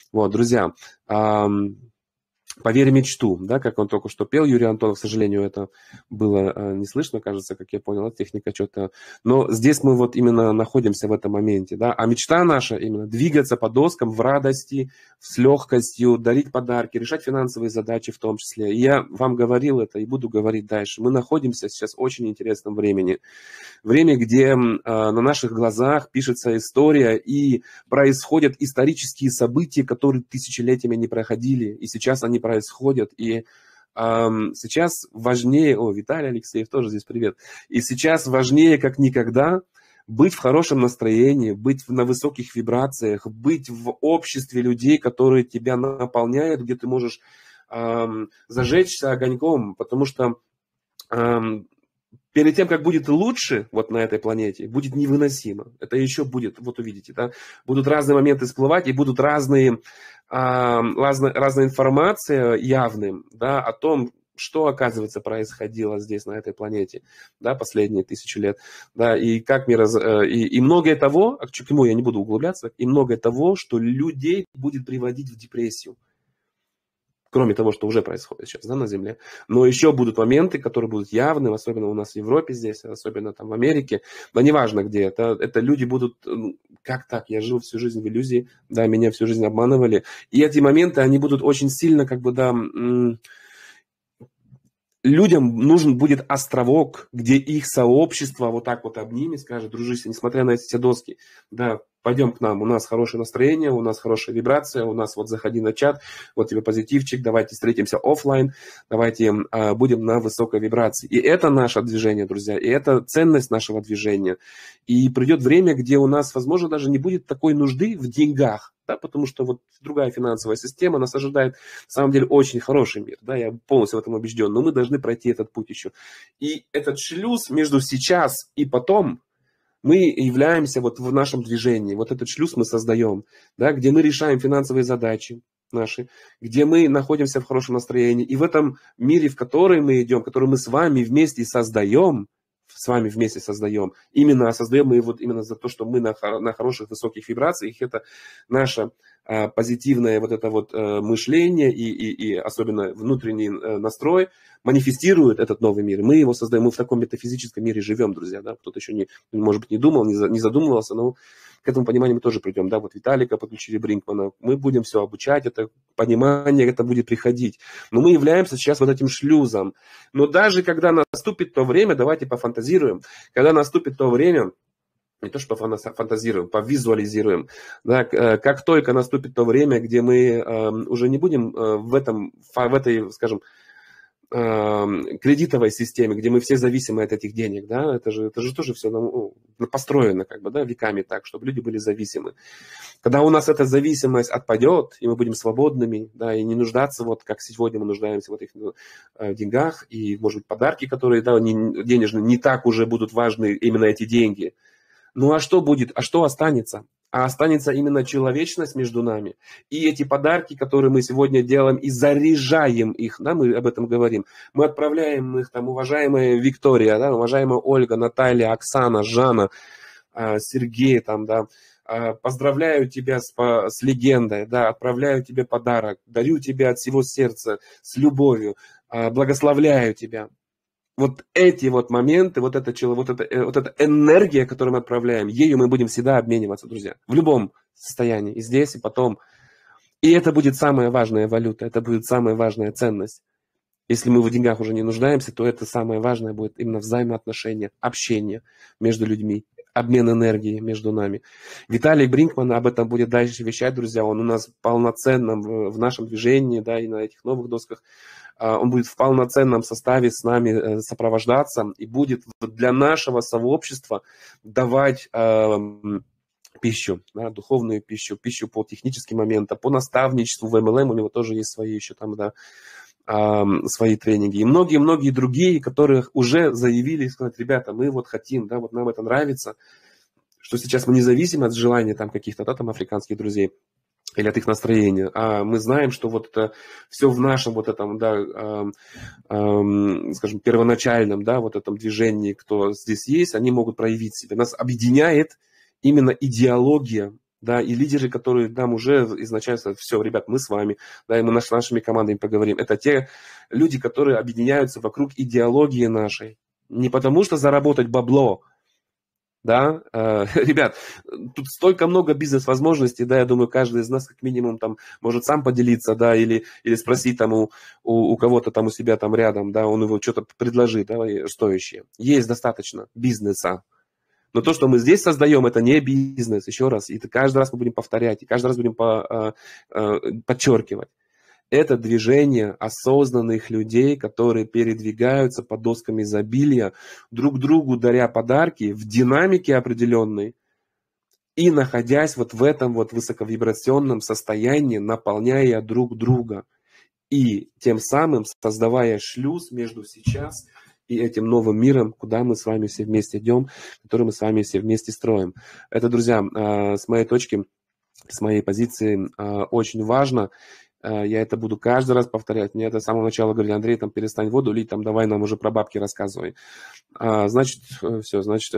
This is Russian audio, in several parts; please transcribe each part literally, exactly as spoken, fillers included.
Вот, друзья, «Поверь в мечту», да, как он только что пел, Юрий Антонов, к сожалению, это было э, не слышно, кажется, как я понял, техника что-то. Но здесь мы вот именно находимся в этом моменте, да, а мечта наша именно двигаться по доскам в радости, с легкостью, дарить подарки, решать финансовые задачи в том числе. И я вам говорил это и буду говорить дальше. Мы находимся сейчас в очень интересном времени. Время, где э, на наших глазах пишется история и происходят исторические события, которые тысячелетиями не проходили, и сейчас они происходят. И э, сейчас важнее... О, Виталий Алексеев тоже здесь привет. И сейчас важнее, как никогда, быть в хорошем настроении, быть на высоких вибрациях, быть в обществе людей, которые тебя наполняют, где ты можешь э, зажечься огоньком, потому что... Э, Перед тем, как будет лучше вот на этой планете, будет невыносимо. Это еще будет, вот увидите, да, будут разные моменты всплывать, и будут разные, а, разная, разная информация явным, да, о том, что, оказывается, происходило здесь, на этой планете, да, последние тысячи лет, да, и как мир, раз... и, и многое того, к чему я не буду углубляться, и многое того, что людей будет приводить в депрессию. Кроме того, что уже происходит сейчас, да, на Земле. Но еще будут моменты, которые будут явны, особенно у нас в Европе здесь, особенно там в Америке. Но неважно где. Это, это люди будут... Как так? Я жил всю жизнь в иллюзии, да, меня всю жизнь обманывали. И эти моменты, они будут очень сильно, как бы, да... Людям нужен будет островок, где их сообщество вот так вот обнимет, скажет: дружище, несмотря на эти все доски, да, пойдем к нам, у нас хорошее настроение, у нас хорошая вибрация, у нас вот заходи на чат, вот тебе позитивчик, давайте встретимся офлайн, давайте а, будем на высокой вибрации. И это наше движение, друзья, и это ценность нашего движения. И придет время, где у нас, возможно, даже не будет такой нужды в деньгах, да, потому что вот другая финансовая система нас ожидает, на самом деле, очень хороший мир, да, я полностью в этом убежден, но мы должны пройти этот путь еще. И этот шлюз между сейчас и потом, мы являемся вот в нашем движении, вот этот шлюз мы создаем, да, где мы решаем финансовые задачи наши, где мы находимся в хорошем настроении, и в этом мире, в который мы идем, который мы с вами вместе создаем, с вами вместе создаем. Именно создаем мы вот именно за то, что мы на, на хороших высоких вибрациях. Это наше а, позитивное вот это вот а, мышление и, и, и особенно внутренний а, настрой манифестирует этот новый мир. Мы его создаем. Мы в таком метафизическом мире живем, друзья. Да? Кто-то еще не, может быть, не думал, не, за, не задумывался, но к этому пониманию мы тоже придем. Да? Вот Виталика подключили, Бринкмана. Мы будем все обучать, это понимание, это будет приходить. Но мы являемся сейчас вот этим шлюзом. Но даже когда наступит то время, давайте пофантазируем, когда наступит то время, не то, что пофантазируем, повизуализируем, да, как только наступит то время, где мы э, уже не будем э, в, этом, в этой, скажем, кредитовой системе, где мы все зависимы от этих денег, да, это же, это же тоже все ну, построено как бы, да, веками так, чтобы люди были зависимы. Когда у нас эта зависимость отпадет, и мы будем свободными, да, и не нуждаться, вот как сегодня мы нуждаемся в этих э, деньгах, и, может быть, подарки, которые, да, не, денежные, не так уже будут важны именно эти деньги. Ну а что будет, а что останется? А останется именно человечность между нами. И эти подарки, которые мы сегодня делаем, и заряжаем их, да, мы об этом говорим, мы отправляем их, там, уважаемая Виктория, да, уважаемая Ольга, Наталья, Оксана, Жанна, Сергей, там, да, поздравляю тебя с, с легендой, да, отправляю тебе подарок, дарю тебе от всего сердца, с любовью, благословляю тебя. Вот эти вот моменты, вот эта, вот, это, вот эта энергия, которую мы отправляем, ею мы будем всегда обмениваться, друзья. В любом состоянии. И здесь, и потом. И это будет самая важная валюта. Это будет самая важная ценность. Если мы в деньгах уже не нуждаемся, то это самое важное будет именно взаимоотношения, общение между людьми, обмен энергией между нами. Виталий Бринкман об этом будет дальше вещать, друзья. Он у нас полноценном в нашем движении, да, и на этих новых досках. Он будет в полноценном составе с нами сопровождаться и будет для нашего сообщества давать э, пищу, да, духовную пищу, пищу по техническим моментам, по наставничеству в эм эл эм, у него тоже есть свои еще там, да, э, свои тренинги. И многие-многие другие, которые уже заявили, сказать: ребята, мы вот хотим, да, вот нам это нравится, что сейчас мы не зависим от желания там каких-то, да, там африканских друзей, или от их настроения, а мы знаем, что вот это все в нашем вот этом, да, э, э, скажем, первоначальном, да, вот этом движении, кто здесь есть, они могут проявить себя. Нас объединяет именно идеология да, и лидеры, которые нам уже изначально, все, ребят, мы с вами, да, и мы наш, нашими командами поговорим. Это те люди, которые объединяются вокруг идеологии нашей. Не потому что заработать бабло, да, э, ребят, тут столько много бизнес-возможностей, да, я думаю, каждый из нас как минимум там может сам поделиться, да, или, или спросить там у, у, у кого-то там у себя там рядом, да, он его что-то предложит, да, стоящее. Есть достаточно бизнеса. Но то, что мы здесь создаем, это не бизнес, еще раз, и это каждый раз мы будем повторять, и каждый раз будем по, э, э, подчеркивать. Это движение осознанных людей, которые передвигаются по доскам изобилия, друг другу даря подарки в динамике определенной и находясь вот в этом вот высоковибрационном состоянии, наполняя друг друга. И тем самым создавая шлюз между сейчас и этим новым миром, куда мы с вами все вместе идем, который мы с вами все вместе строим. Это, друзья, с моей точки, с моей позиции очень важно. Я это буду каждый раз повторять. Мне это с самого начала говорили: Андрей, там перестань воду лить, там давай нам уже про бабки рассказывай. А, значит, все, значит,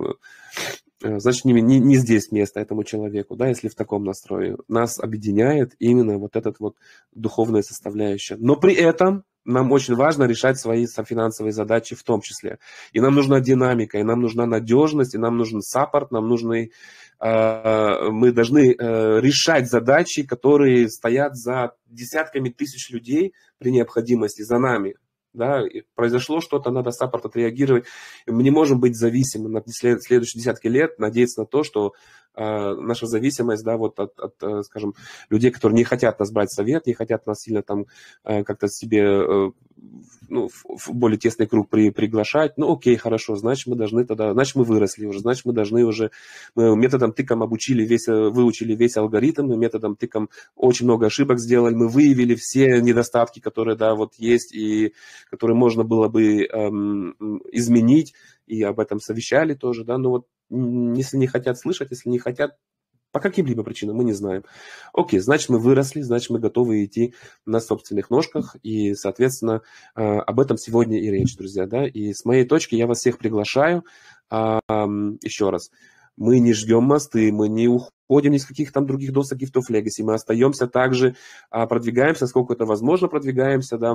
значит не, не, не здесь место этому человеку, да, если в таком настрое. Нас объединяет именно вот этот вот духовная составляющая. Но при этом нам очень важно решать свои финансовые задачи в том числе. И нам нужна динамика, и нам нужна надежность, и нам нужен саппорт, нам нужны, э, мы должны э, решать задачи, которые стоят за десятками тысяч людей при необходимости, за нами. Да, произошло что-то, надо саппорт отреагировать. Мы не можем быть зависимы на следующие десятки лет, надеяться на то, что э, наша зависимость, да, вот от, от, скажем, людей, которые не хотят нас брать в совет, не хотят нас сильно там э, как-то себе э, ну, в более тесный круг при, приглашать. Ну, окей, хорошо, значит, мы должны тогда, значит, мы выросли уже, значит, мы должны уже, мы методом тыком обучили весь, выучили весь алгоритм, мы методом тыком очень много ошибок сделали, мы выявили все недостатки, которые, да, вот есть, и которые можно было бы эм, изменить, и об этом совещали тоже, да, но вот если не хотят слышать, если не хотят, по каким-либо причинам, мы не знаем. Окей, значит, мы выросли, значит, мы готовы идти на собственных ножках, и, соответственно, об этом сегодня и речь, друзья, да, и с моей точки я вас всех приглашаю, еще раз, мы не ждем мосты, мы не уходим ни с каких там других досок Gift of Legacy, мы остаемся также, продвигаемся, сколько это возможно, продвигаемся, да,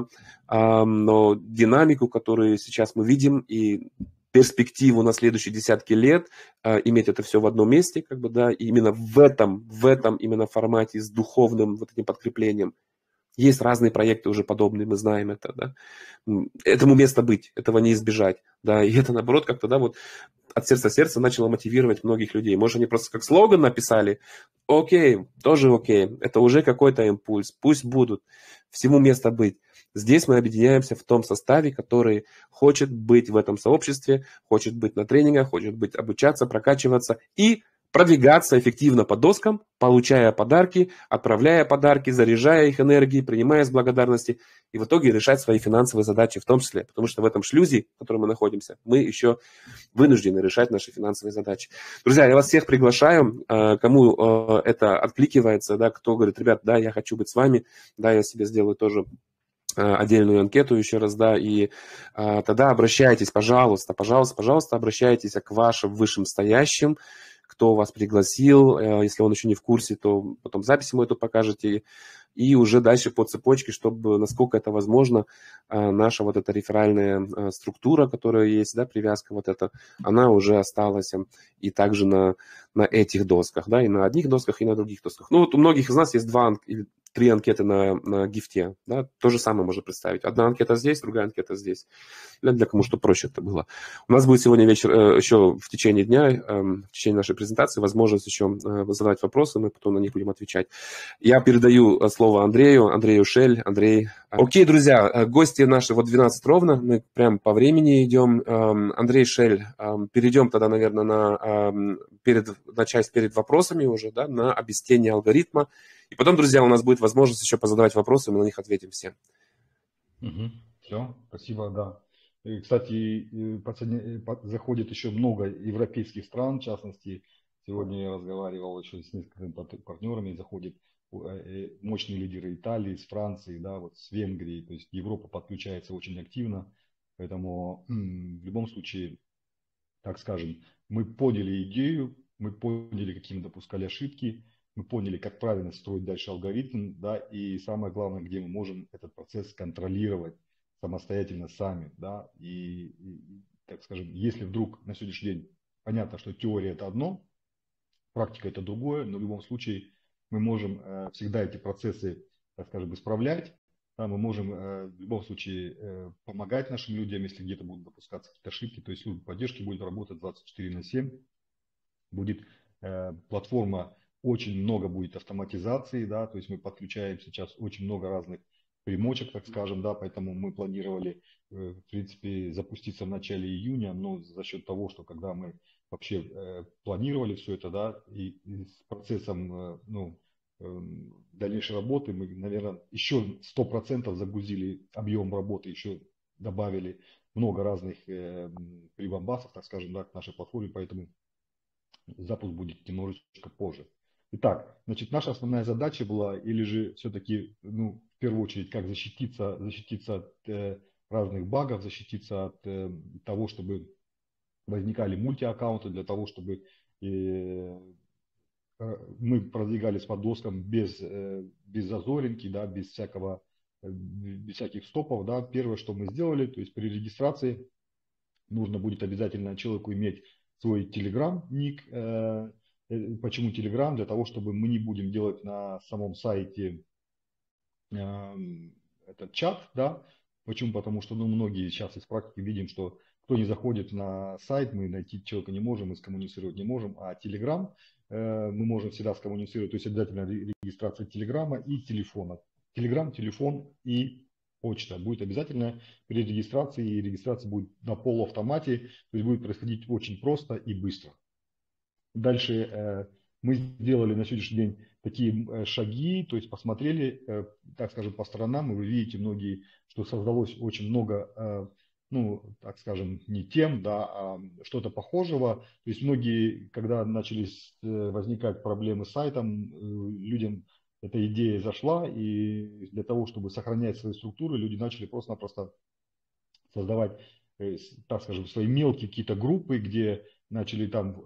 но динамику, которую сейчас мы видим, и перспективу на следующие десятки лет, э, иметь это все в одном месте, как бы, да, и именно в этом, в этом именно формате с духовным вот этим подкреплением. Есть разные проекты уже подобные, мы знаем это, да. Этому место быть, этого не избежать, да, и это, наоборот, как-то, да, вот от сердца сердца начало мотивировать многих людей. Может, они просто как слоган написали, окей, тоже окей, это уже какой-то импульс, пусть будут, всему место быть. Здесь мы объединяемся в том составе, который хочет быть в этом сообществе, хочет быть на тренингах, хочет быть обучаться, прокачиваться и продвигаться эффективно по доскам, получая подарки, отправляя подарки, заряжая их энергией, принимая с благодарности и в итоге решать свои финансовые задачи в том числе. Потому что в этом шлюзе, в котором мы находимся, мы еще вынуждены решать наши финансовые задачи. Друзья, я вас всех приглашаю, кому это откликивается, да, кто говорит: ребят, да, я хочу быть с вами, да, я себе сделаю тоже отдельную анкету еще раз, да, и а, тогда обращайтесь, пожалуйста, пожалуйста, пожалуйста, обращайтесь к вашим высшим стоящим, кто вас пригласил, если он еще не в курсе, то потом запись ему эту покажете, и уже дальше по цепочке, чтобы, насколько это возможно, наша вот эта реферальная структура, которая есть, да, привязка вот эта, она уже осталась и также на, на этих досках, да, и на одних досках, и на других досках. Ну, вот у многих из нас есть два или три анкеты на, на гифте, да, то же самое можно представить. Одна анкета здесь, другая анкета здесь. Для, для кому что проще это было. У нас будет сегодня вечер, э, еще в течение дня, э, в течение нашей презентации, возможность еще э, задавать вопросы, мы потом на них будем отвечать. Я передаю слово Андрею, Андрею Шель. Андрей. Окей, друзья, гости наши вот двенадцать ровно, мы прям по времени идем. Э, Андрей Шель, э, перейдем тогда, наверное, на, э, перед, на часть перед вопросами уже, да, на объяснение алгоритма. И потом, друзья, у нас будет возможность еще позадавать вопросы, мы на них ответим все. Угу. Все, спасибо, да. И, кстати, заходит еще много европейских стран, в частности, сегодня я разговаривал еще с несколькими партнерами, заходят мощные лидеры Италии, с Франции, да, вот с Венгрии, то есть Европа подключается очень активно, поэтому в любом случае, так скажем, мы поняли идею, мы поняли, какие мы допускали ошибки, мы поняли, как правильно строить дальше алгоритм, да, и самое главное, где мы можем этот процесс контролировать самостоятельно сами, да, и, и так скажем, если вдруг на сегодняшний день понятно, что теория это одно, практика это другое, но в любом случае мы можем э, всегда эти процессы, так скажем, исправлять, да, мы можем э, в любом случае э, помогать нашим людям, если где-то будут допускаться какие-то ошибки, то есть служба поддержки будет работать двадцать четыре на семь, будет э, платформа, очень много будет автоматизации, да, то есть мы подключаем сейчас очень много разных примочек, так скажем, да, поэтому мы планировали, э, в принципе, запуститься в начале июня, но за счет того, что когда мы вообще э, планировали все это, да, и, и с процессом, э, ну, э, дальнейшей работы мы, наверное, еще сто процентов загрузили объем работы, еще добавили много разных э, прибамбасов, так скажем, да, к нашей платформе, поэтому запуск будет немножечко позже. Итак, значит, наша основная задача была, или же все-таки, ну, в первую очередь, как защититься, защититься от э, разных багов, защититься от э, того, чтобы возникали мультиаккаунты, для того, чтобы э, мы продвигались по доскам без, э, без зазоринки, да, без всякого, э, без всяких стопов. Да. Первое, что мы сделали, то есть при регистрации нужно будет обязательно человеку иметь свой Telegram-ник. Почему Telegram? Для того, чтобы мы не будем делать на самом сайте этот чат, да. Почему? Потому что, ну, многие сейчас из практики видим, что кто не заходит на сайт, мы найти человека не можем, мы скоммуницировать не можем, а Telegram мы можем всегда скоммуницировать, то есть обязательно регистрация Телеграма и телефона. Telegram, телефон и почта будет обязательно при регистрации, и регистрация будет на полуавтомате, то есть будет происходить очень просто и быстро. Дальше э, мы сделали на сегодняшний день такие э, шаги, то есть посмотрели, э, так скажем, по сторонам, и вы видите многие, что создалось очень много, э, ну, так скажем, не тем, да, а что-то похожего. То есть многие, когда начались э, возникать проблемы с сайтом, э, людям эта идея зашла, и для того, чтобы сохранять свои структуры, люди начали просто-напросто создавать, так скажем, свои мелкие какие-то группы, где начали там,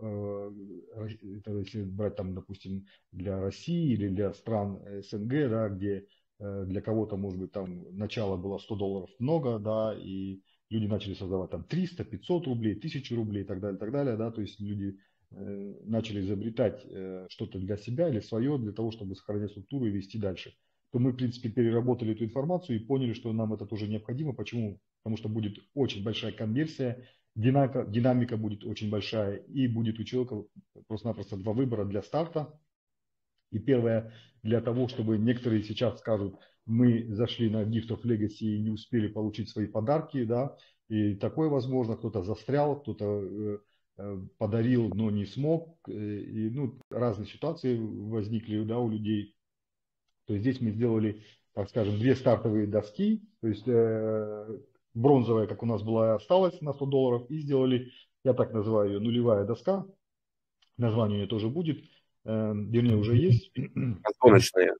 если брать там, допустим, для России или для стран СНГ, да, где для кого-то, может быть, там начало было сто долларов много, да, и люди начали создавать там триста, пятьсот рублей, тысячу рублей и так далее, так далее, да, то есть люди начали изобретать что-то для себя или свое, для того, чтобы сохранять структуру и вести дальше. То мы, в принципе, переработали эту информацию и поняли, что нам это тоже необходимо. Почему? Потому что будет очень большая конверсия, динамика, динамика будет очень большая, и будет у человека просто-напросто два выбора для старта. И первое, для того, чтобы некоторые сейчас скажут, мы зашли на Gift of Legacy и не успели получить свои подарки, да, и такое возможно, кто-то застрял, кто-то подарил, но не смог, и, ну, разные ситуации возникли, да, у людей. То есть здесь мы сделали, так скажем, две стартовые доски, то есть э, бронзовая, как у нас была, осталась на сто долларов, и сделали, я так называю ее, нулевая доска, название у нее тоже будет, э, вернее уже есть. Разгоночная.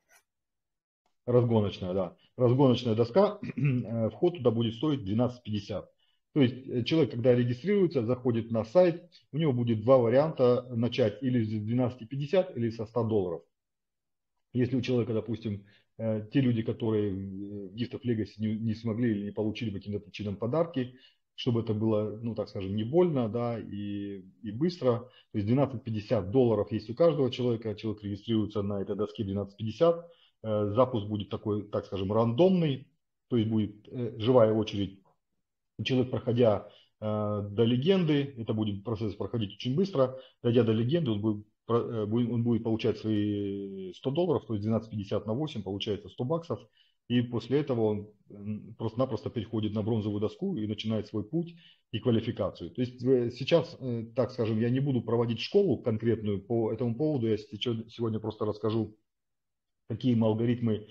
Разгоночная, да. Разгоночная доска, вход туда будет стоить двенадцать пятьдесят. То есть человек, когда регистрируется, заходит на сайт, у него будет два варианта начать или с двенадцать пятьдесят, или со ста долларов. Если у человека, допустим, те люди, которые в Gift of Legacy не, не смогли или не получили по каким-то причинам подарки, чтобы это было, ну, так скажем, не больно, да, и, и быстро. То есть двенадцать пятьдесят долларов есть у каждого человека, человек регистрируется на этой доске двенадцать пятьдесят. Запуск будет такой, так скажем, рандомный, то есть будет живая очередь. Человек, проходя до легенды, это будет процесс проходить очень быстро, дойдя до легенды, он будет он будет получать свои сто долларов, то есть двенадцать пятьдесят на восемь, получается сто баксов. И после этого он просто-напросто переходит на бронзовую доску и начинает свой путь и квалификацию. То есть сейчас, так скажем, я не буду проводить школу конкретную по этому поводу. Я сегодня просто расскажу, какие мы алгоритмы,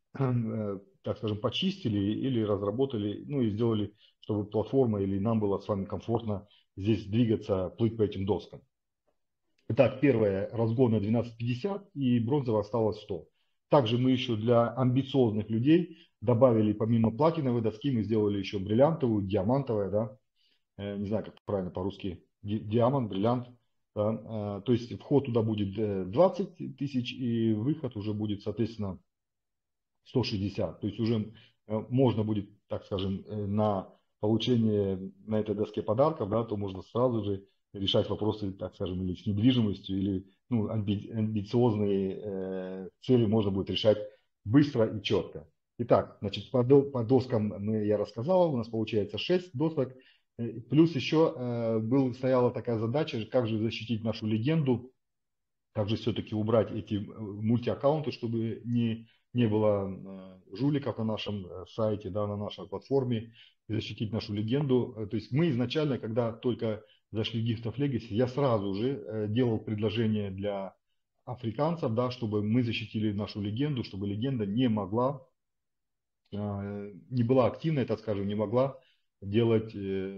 так скажем, почистили или разработали, ну и сделали, чтобы платформа или нам было с вами комфортно здесь двигаться, плыть по этим доскам. Итак, первое, разгон двенадцать пятьдесят и бронзовая осталось сто. Также мы еще для амбициозных людей добавили, помимо платиновой доски, мы сделали еще бриллиантовую, диамантовая, да, не знаю, как правильно по-русски, диамант, бриллиант. Да, то есть вход туда будет двадцать тысяч и выход уже будет, соответственно, сто шестьдесят. То есть уже можно будет, так скажем, на получение на этой доске подарков, да, то можно сразу же решать вопросы, так скажем, или с недвижимостью, или ну, амби, амбициозные э, цели можно будет решать быстро и четко. Итак, значит, по, по доскам мы, я рассказал, у нас получается шесть досок. Плюс еще э, был, стояла такая задача, как же защитить нашу легенду, как же все-таки убрать эти мультиаккаунты, чтобы не, не было жуликов на нашем сайте, да, на нашей платформе, и защитить нашу легенду. То есть мы изначально, когда только зашли в Gift of Legacy, я сразу же делал предложение для африканцев, да, чтобы мы защитили нашу легенду, чтобы легенда не могла, не была активной, так скажем, не могла делать,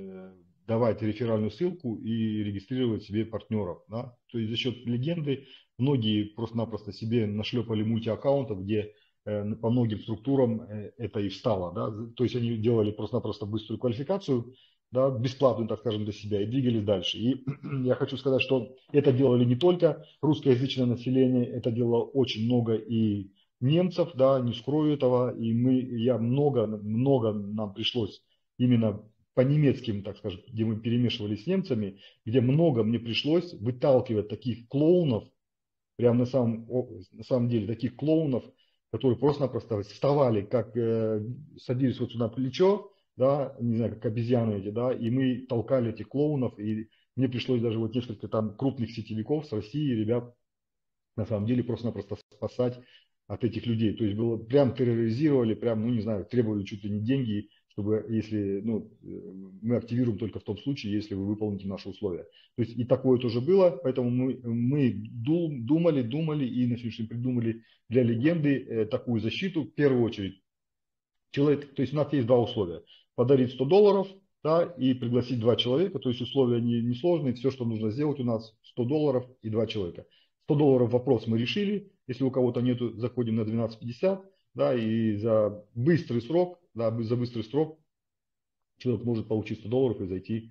давать реферальную ссылку и регистрировать себе партнеров. Да? То есть за счет легенды многие просто-напросто себе нашлепали мультиаккаунтов, где по многим структурам это и встало. Да? То есть они делали просто-напросто быструю квалификацию, да, бесплатную, так скажем, для себя и двигались дальше. И я хочу сказать, что это делали не только русскоязычное население, это делало очень много и немцев, да, не скрою этого, и мы, я много, много нам пришлось именно по немецким, так скажем, где мы перемешивались с немцами, где много мне пришлось выталкивать таких клоунов, прямо на самом, на самом деле таких клоунов, которые просто-напросто вставали, как э, садились вот сюда на плечо, да, не знаю, как обезьяны эти, да, и мы толкали этих клоунов, и мне пришлось даже вот несколько там крупных сетевиков с России, ребят, на самом деле просто-напросто спасать от этих людей. То есть было прям терроризировали, прям, ну не знаю, требовали чуть ли не деньги, чтобы, если, ну, мы активируем только в том случае, если вы выполните наши условия. То есть и такое тоже было, поэтому мы, мы думали, думали и на сегодняшний день придумали для легенды такую защиту. В первую очередь, человек, то есть у нас есть два условия. Подарить сто долларов, да, и пригласить два человека, то есть условия не, не сложные, все, что нужно сделать у нас, сто долларов и два человека. сто долларов вопрос мы решили, если у кого-то нету, заходим на двенадцать пятьдесят, да, и за быстрый срок, да, за быстрый срок человек может получить сто долларов и зайти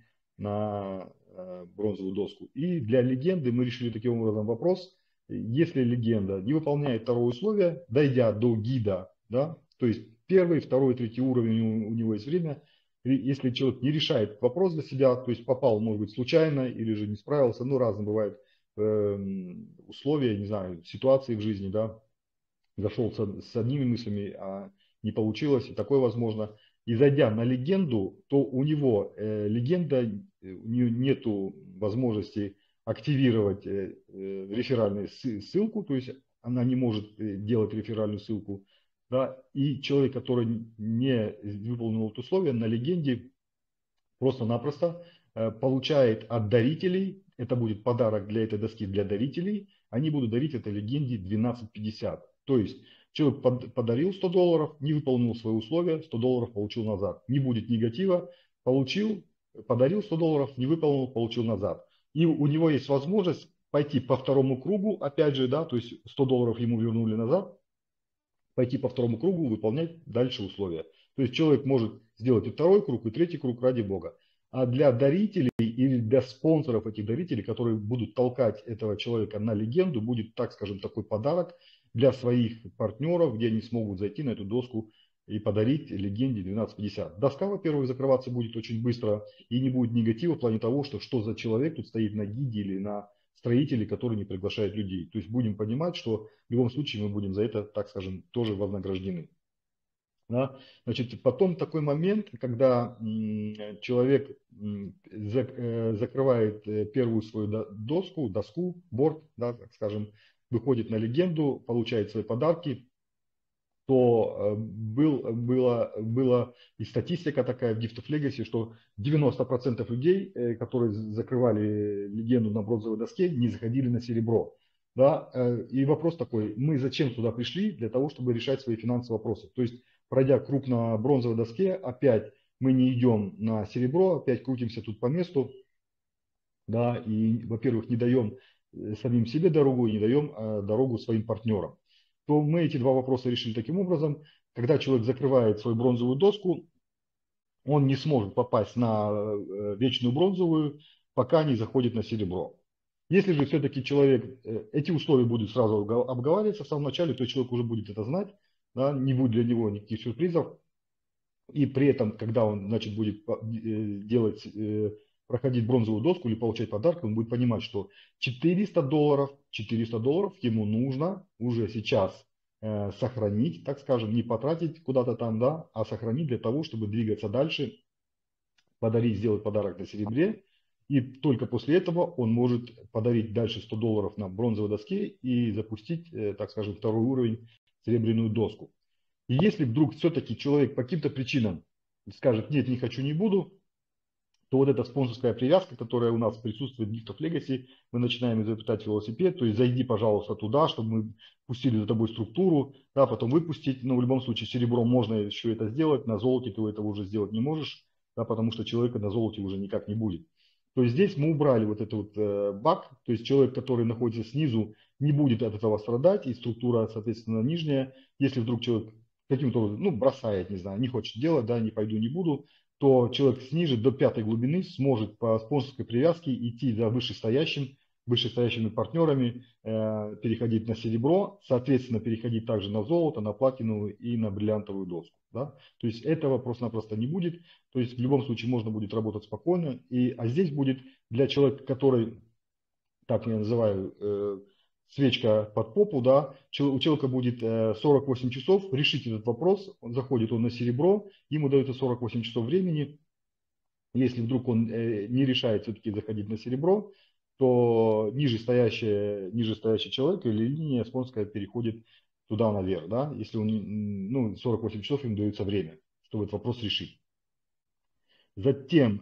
на э, бронзовую доску. И для легенды мы решили таким образом вопрос, если легенда не выполняет второе условие, дойдя до гида, да, то есть первый, второй, третий уровень у, у него есть время, и если человек не решает вопрос для себя, то есть попал, может быть, случайно или же не справился, ну, разные бывают э, условия, не знаю, ситуации в жизни, да, зашел с, с одними мыслями, а не получилось, и такое возможно. И зайдя на легенду, то у него э, легенда, у нее нету возможности активировать э, э, реферальную ссылку, то есть она не может делать реферальную ссылку, да, и человек, который не выполнил это условие, на легенде просто-напросто э, получает от дарителей, это будет подарок для этой доски для дарителей, они будут дарить этой легенде двенадцать пятьдесят. То есть человек подарил сто долларов, не выполнил свои условия, сто долларов получил назад. Не будет негатива, получил, подарил сто долларов, не выполнил, получил назад. И у него есть возможность пойти по второму кругу, опять же, да, то есть сто долларов ему вернули назад, пойти по второму кругу, выполнять дальше условия. То есть человек может сделать и второй круг, и третий круг ради Бога. А для дарителей или для спонсоров этих дарителей, которые будут толкать этого человека на легенду, будет, так скажем, такой подарок для своих партнеров, где они смогут зайти на эту доску и подарить легенде двенадцать пятьдесят. Доска, во-первых, закрываться будет очень быстро и не будет негатива в плане того, что что за человек тут стоит на гиде или на строители, которые не приглашают людей. То есть будем понимать, что в любом случае мы будем за это, так скажем, тоже вознаграждены. Да? Значит, потом такой момент, когда человек закрывает первую свою доску, доску, борт, да, так скажем, выходит на легенду, получает свои подарки, то был, было, была и статистика такая в Gift of Legacy, что девяносто процентов людей, которые закрывали легенду на бронзовой доске, не заходили на серебро. Да? И вопрос такой, мы зачем туда пришли? Для того, чтобы решать свои финансовые вопросы. То есть, пройдя круг на бронзовой доске, опять мы не идем на серебро, опять крутимся тут по месту. Да? И, во-первых, не даем самим себе дорогу, и не даем дорогу своим партнерам. То мы эти два вопроса решили таким образом. Когда человек закрывает свою бронзовую доску, он не сможет попасть на вечную бронзовую, пока не заходит на серебро. Если же все-таки человек, э, эти условия будут сразу обга- обговариваться в самом начале, то человек уже будет это знать, да, не будет для него никаких сюрпризов. И при этом, когда он, значит, будет по- э, делать, э, проходить бронзовую доску или получать подарки, он будет понимать, что четыреста долларов, четыреста долларов ему нужно уже сейчас э, сохранить, так скажем, не потратить куда-то там, да, а сохранить для того, чтобы двигаться дальше, подарить, сделать подарок на серебре. И только после этого он может подарить дальше сто долларов на бронзовой доске и запустить, э, так скажем, второй уровень, серебряную доску. И если вдруг все-таки человек по каким-то причинам скажет, нет, не хочу, не буду, то вот эта спонсорская привязка, которая у нас присутствует в Gift of Legacy, мы начинаем изобретать велосипед, то есть зайди, пожалуйста, туда, чтобы мы пустили за тобой структуру, да, потом выпустить, но в любом случае серебром можно еще это сделать, на золоте ты этого уже сделать не можешь, да, потому что человека на золоте уже никак не будет. То есть здесь мы убрали вот этот вот э, баг, то есть человек, который находится снизу, не будет от этого страдать, и структура, соответственно, нижняя. Если вдруг человек каким-то образом, ну, бросает, не знаю, не хочет делать, да, не пойду, не буду, то человек ниже до пятой глубины сможет по спонсорской привязке идти за вышестоящим, вышестоящими партнерами, э, переходить на серебро, соответственно, переходить также на золото, на платиновую и на бриллиантовую доску. Да? То есть этого просто-напросто не будет. То есть в любом случае можно будет работать спокойно. И, а здесь будет для человека, который, так я называю, э, свечка под попу, да, у человека будет сорок восемь часов решить этот вопрос, он заходит он на серебро, ему дается сорок восемь часов времени. Если вдруг он э, не решает все-таки заходить на серебро, то ниже стоящий, ниже стоящий человек или линия спонсорская переходит туда наверх, да, если он, ну, сорок восемь часов им дается время, чтобы этот вопрос решить. Затем,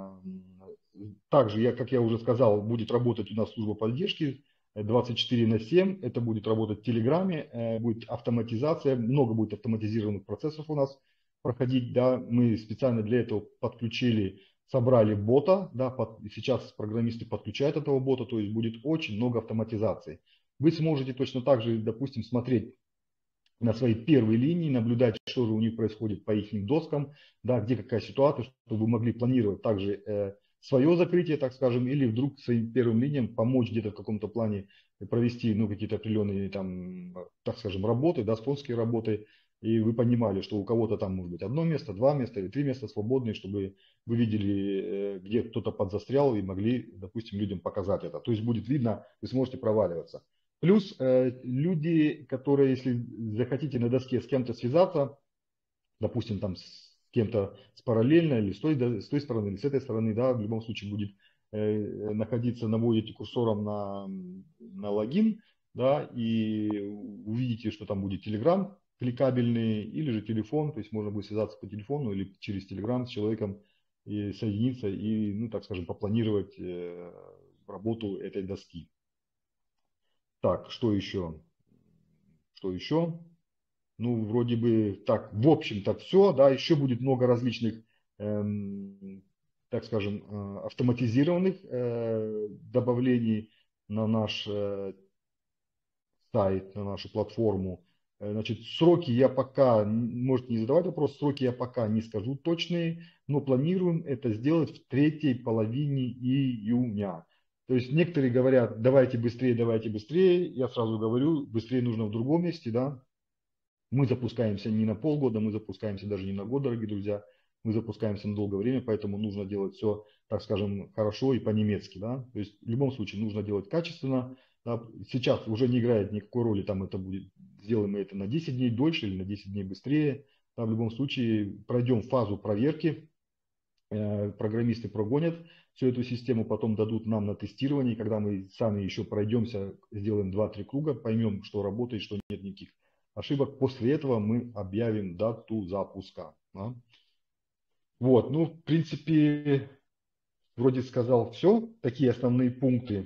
также, я, как я уже сказал, будет работать у нас служба поддержки двадцать четыре на семь. Это будет работать в Телеграме, будет автоматизация, много будет автоматизированных процессов у нас проходить. Да. Мы специально для этого подключили, собрали бота. Да, под, сейчас программисты подключают этого бота, то есть будет очень много автоматизации. Вы сможете точно так же, допустим, смотреть на своей первой линии, наблюдать, что же у них происходит по их доскам, да, где какая ситуация, чтобы вы могли планировать также э, свое закрытие, так скажем, или вдруг своим первым линиям помочь где-то в каком-то плане провести, ну, какие-то определенные, там, так скажем, работы, да, спонсорские работы, и вы понимали, что у кого-то там может быть одно место, два места или три места свободные, чтобы вы видели, э, где кто-то подзастрял и могли, допустим, людям показать это. То есть будет видно, вы сможете проваливаться. Плюс э, люди, которые, если захотите на доске с кем-то связаться, допустим, там с кем-то с параллельно или с той, с той стороны, или с этой стороны, да, в любом случае будет э, находиться, наводите курсором на, на логин, да, и увидите, что там будет Telegram кликабельный или же телефон, то есть можно будет связаться по телефону или через Telegram с человеком и соединиться и, ну, так скажем, попланировать э, работу этой доски. Так, что еще? Что еще? Ну, вроде бы так, в общем-то все, да, еще будет много различных, эм, так скажем, э, автоматизированных э, добавлений на наш э, сайт, на нашу платформу. Э, Значит, сроки я пока, можете не задавать вопрос, сроки я пока не скажу точные, но планируем это сделать в третьей половине июня. То есть некоторые говорят, давайте быстрее, давайте быстрее. Я сразу говорю, быстрее нужно в другом месте, да. Мы запускаемся не на полгода, мы запускаемся даже не на год, дорогие друзья. Мы запускаемся на долгое время, поэтому нужно делать все, так скажем, хорошо и по-немецки. Да? То есть в любом случае нужно делать качественно. Да? Сейчас уже не играет никакой роли, там это будет, сделаем мы это на десять дней дольше или на десять дней быстрее. Да? В любом случае пройдем фазу проверки, э, программисты прогонят всю эту систему, потом дадут нам на тестирование, когда мы сами еще пройдемся, сделаем два-три круга, поймем, что работает, что нет никаких ошибок. После этого мы объявим дату запуска. Да? Вот, ну, в принципе, вроде сказал все, такие основные пункты.